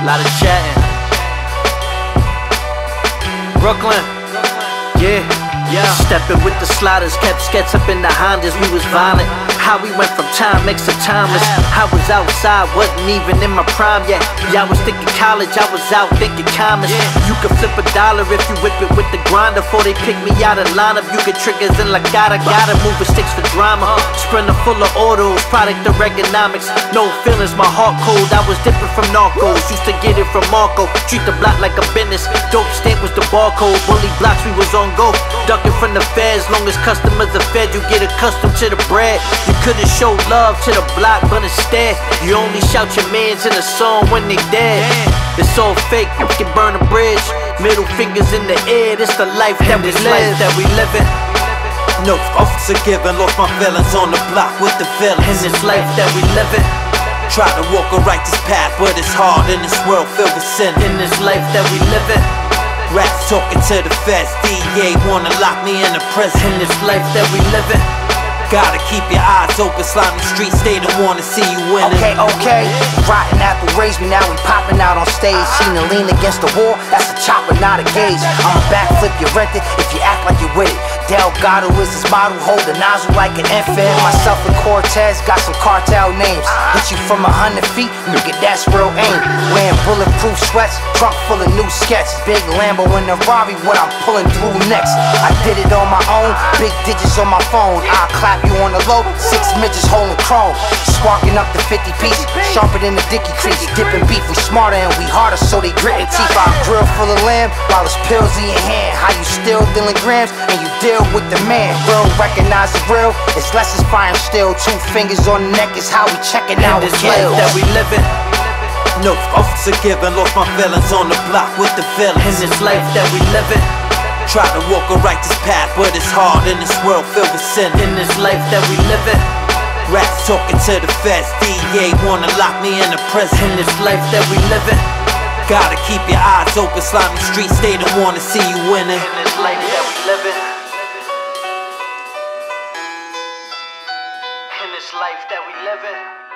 lot of chatting. Brooklyn, yeah. Stepping with the sliders, kept skets up in the Hondas. We was violent. How we went from Timex to timeless. I was outside, wasn't even in my prime yet. Yeah, I was thinking college, I was out thinking commerce. You could flip $1 if you whip it with the grinder. Before they pick me out of lineup, you get triggers in like gotta move with sticks for drama. Sprinter full of autos, product of ergonomics. No feelings, my heart cold. I was different from narcos, used to get it from Marco. Treat the block like a business. Dope stamp was the barcode. Bully blocks, we was on go. Ducking from the feds, long as customers are fed, you get accustomed to the bread. You could've showed love to the block, but instead you only shout your mans in a song when they dead. It's all fake, you can burn a bridge. Middle fingers in the air, this the life that we living. No oaths are given, lost my feelings on the block with the villains. In this life that we living, try to walk a righteous path, but it's hard in this world filled with sin. In this life that we living, rats talking to the feds, DEA wanna lock me in a prison. In this life that we living, gotta keep your eyes open, slimy streets, they don't wanna see you winning. Okay, rotten apple raised me, now we popping out on stage. Seen her lean against the wall, that's a chopper, not a gauge. I'ma backflip you rented if you act like you with it. Delgado is his model, hold the nozzle like an infant. Myself and Cortez got some cartel names. Hit you from 100 feet, nigga, that's real aim. Wearing bulletproof sweats, trunk full of new sketches. Big Lambo in the Rari, what I'm pulling through next. I did it on my own, big digits on my phone. I'll clap you on the low, 6 midgets holding chrome. Sparking up the 50 pieces, sharper than the Dickie crease. Dipping beef, we smarter and we harder, so they gritting teeth. I grill full of lamb, while it's pills in your hand. How you still dealing grams, and you deal with the man. Real, recognize the real, it's less as fire still. 2 fingers on the neck is how we checking out in with this life kills. that we living, No oaths are given, lost my feelings on the block with the in villains. this life that we living, Try to walk a righteous path, but it's hard in this world filled with sin. in this life that we living, Rats talking to the feds, DEA wanna lock me in a prison. in this life that we living, Gotta keep your eyes open, slimy streets, they don't wanna see you winning. in this life that we living, in this life that we living.